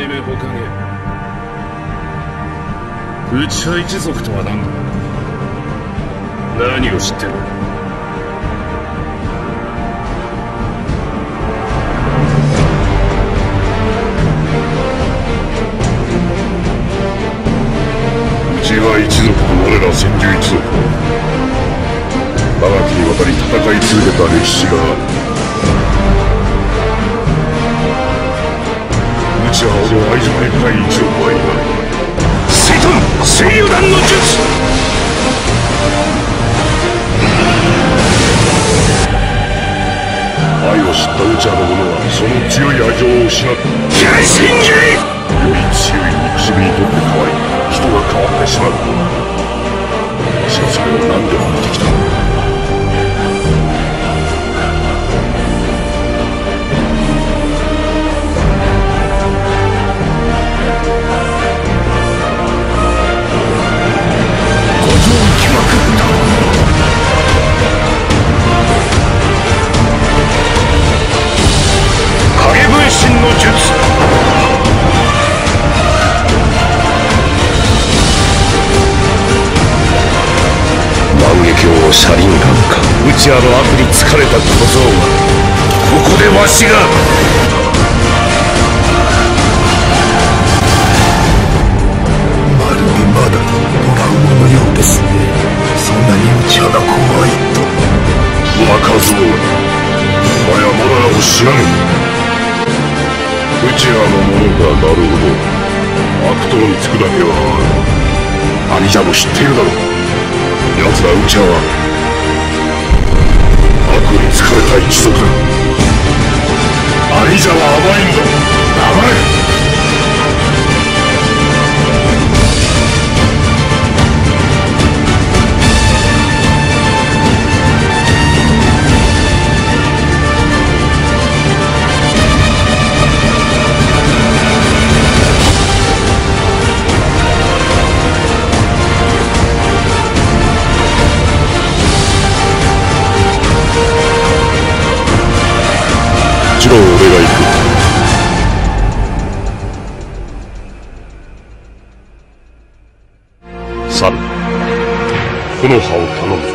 目ほかげ。内派一族とは何だ。何を知ってる。内派一族と我ら千住一族は長きにわたり戦い続けた歴史がある。内派ほど愛情深い一族はいない。水遁水油断の術。愛を知った内派の者はその強い愛情を失った。大神義。より強い憎しみにとって変わり人が変わってしまう。しかしそれを何でも見てきた。影分身の術。万華鏡車輪眼か。内派の悪に疲れた小僧はここでわしが。 まるでまだトラウマのようですね。そんなに内派が怖いと。 若造、お前はまだ知らぬ。内派の者がなるほど。悪党につくだけは兄者も知っているだろう。奴ら内派は悪に疲れた一族だ。兄者は甘いのだ。甘い。もちろん俺が行く。猿、木の葉を頼む。